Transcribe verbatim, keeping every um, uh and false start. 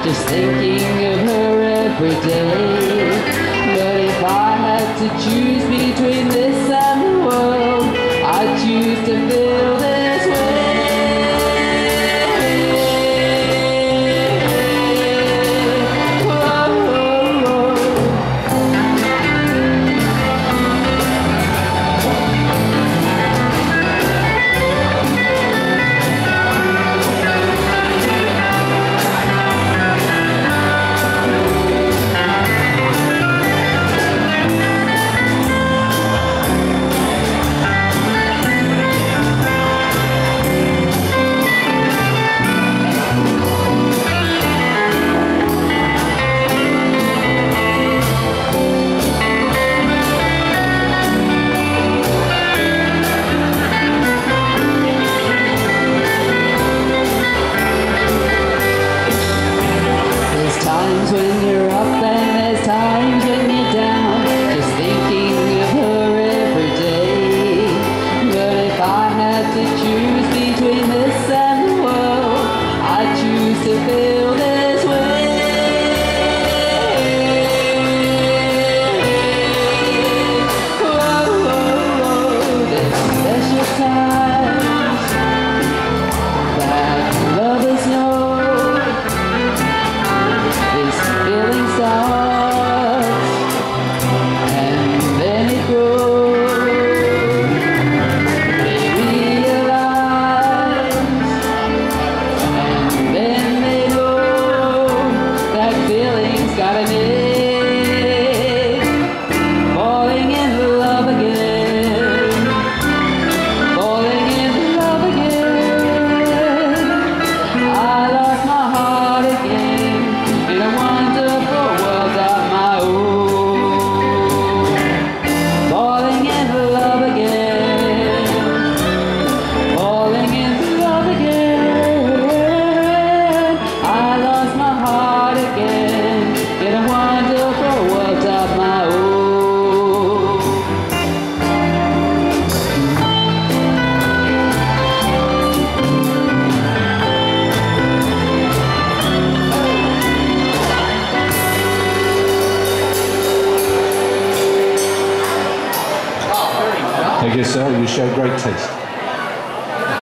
just thinking of her every day. But if I had to choose between this and the world, I'd choose to feel this way. Times when you're up and there's times when you're down, just thinking of her every day. But if I had to choose between this and the world, I'd choose to feel this way. Whoa, whoa, whoa, there's special times that lovers know. This feeling starts and then it grows. They realize and then they know that feeling's got a name. Falling in love again, falling in love again. I lost my heart again in a wonderful world of my own. Falling in love again, falling in love again. I lost my heart again in a wonderful world of my own. Thank you, sir. You show great taste.